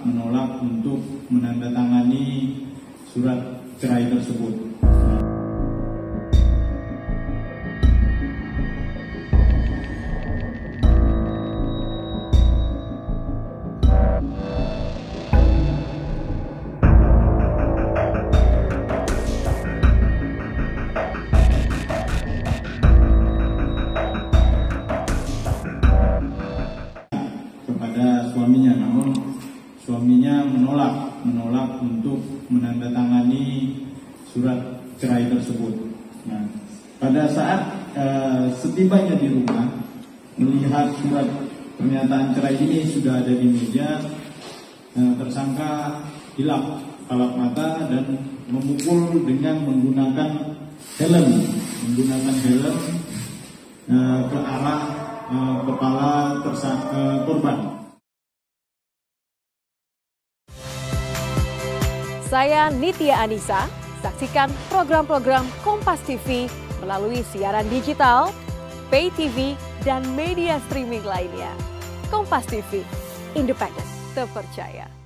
menolak untuk menandatangani surat cerai tersebut. Kepada suaminya, namun suaminya menolak untuk menandatangani surat cerai tersebut. Nah, pada saat setibanya di rumah, melihat surat pernyataan cerai ini sudah ada di meja, tersangka hilap palap mata dan memukul dengan menggunakan helm ke arah kepala korban. Saya Nitya Anissa, saksikan program-program Kompas TV melalui siaran digital, pay TV, dan media streaming lainnya. Kompas TV, independen, terpercaya.